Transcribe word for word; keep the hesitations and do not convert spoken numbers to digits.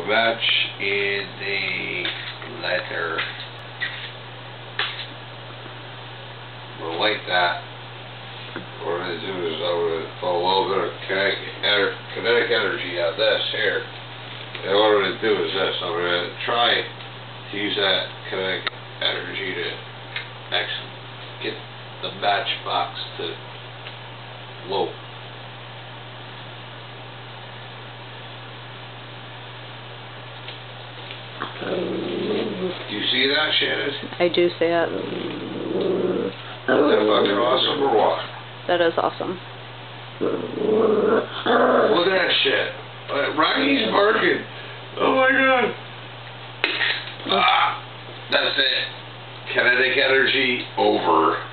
match in the letter. Well, like that, what I'm going to do is I'm going to pull a little bit of kinetic, ener kinetic energy out of this here. And what I'm going to do is this. I'm going to try to use that kinetic energy to actually get the matchbox to float. Do you see that, Shannon? I do see it. Is that fucking awesome or what? That is awesome. Look at that shit. Uh, Rocky's barking. Oh my god. Ah, that's it. Kinetic energy over.